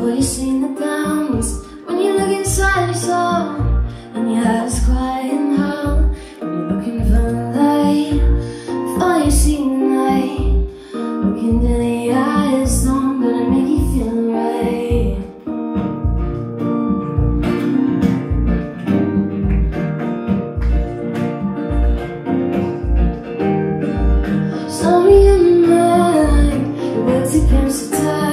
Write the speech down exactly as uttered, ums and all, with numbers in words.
Before you sing the downs, when you look inside your soul, and your heart is quiet and hollow, and you're looking for the light. Before you see the night, look into the eyes, no, I'm gonna make you feel right. Sorry, I'm mad, your words against the tide.